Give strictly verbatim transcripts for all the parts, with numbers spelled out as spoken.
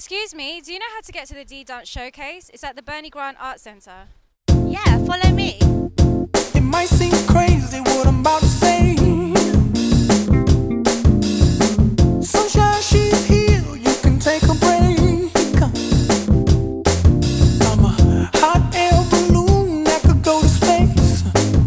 Excuse me, do you know how to get to the D Dance Showcase? It's at the Bernie Grant Arts Centre. Yeah, follow me. It might seem crazy what I'm about to say. Sunshine, she's here, you can take a break. I'm a hot air balloon that could go to space.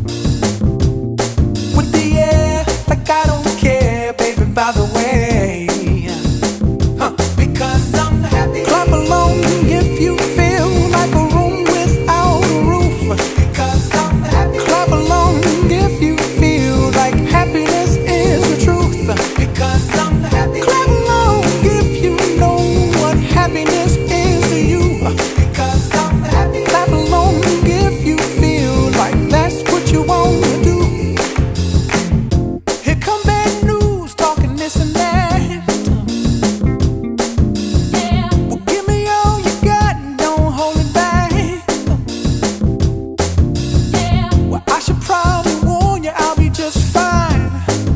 With the air, like I don't care, baby, by the way. Huh. Because I'm happy. Clap along if you feel like a room without a roof. Because I'm happy. Clap along if you feel like happiness is the truth. Because I'm happy. Clap along if you know what happiness is to you. Because I'm happy. Clap along if you feel like that's what you want to do. Here come bad news, talking this and that. Well, give me all you got and don't hold it back. Well, I should probably warn you, I'll be just fine.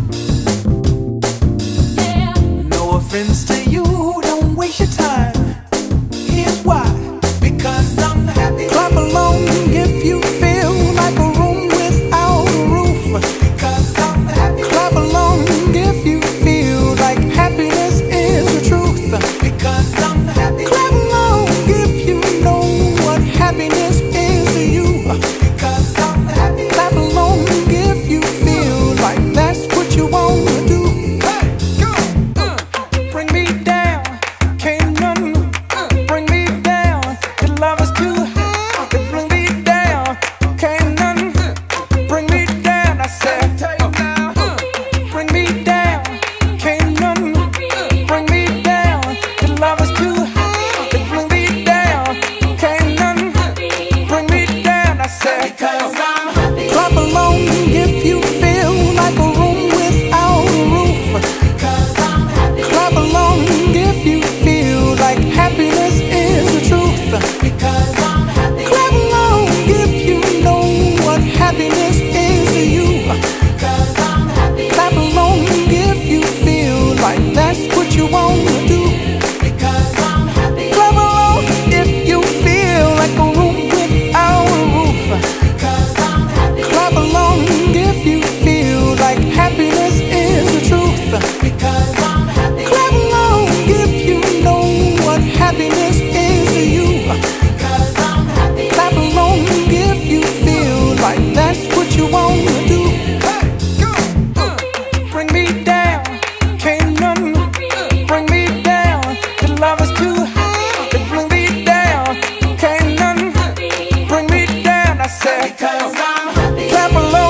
No offense to you, don't waste your time. Here's why. Because I'm happy. Clap along if you feel like a room without a roof. Because I'm happy. Clap along if you feel like happiness is the truth. Because I'm happy. Clap along if you know what happiness is to you. Because I'm happy. Clap along if you feel like that's what you want to do. Hey, go! Uh, bring me down, can't none bring me down. Your love is too high. Bring me down, can't none bring me down. I said, uh, bring me down, can't none bring me down. Your love is too high. Bring me down, can't none bring me down. I said, because I'm happy. Clap along if you feel like a room without a roof. Because I'm happy. Clap along if you feel like happiness is the truth. Because I'm happy. Clap along if you know what happiness is to you. Because I'm happy. Clap along if you feel like that's what you want to do. Because I'm happy. Clap along if you feel like a room without a roof. Because I'm happy. Clap along if you feel like happiness is the truth. Because I'm happy. Clap along if you know what happiness is to you. Because I'm happy. Clap along if you feel like that's what you want to do. Hey, go! Uh, bring me down, can't none bring me down. Your love is too high. Bring me down, can't none bring me down. I said, because I'm happy. Clap along.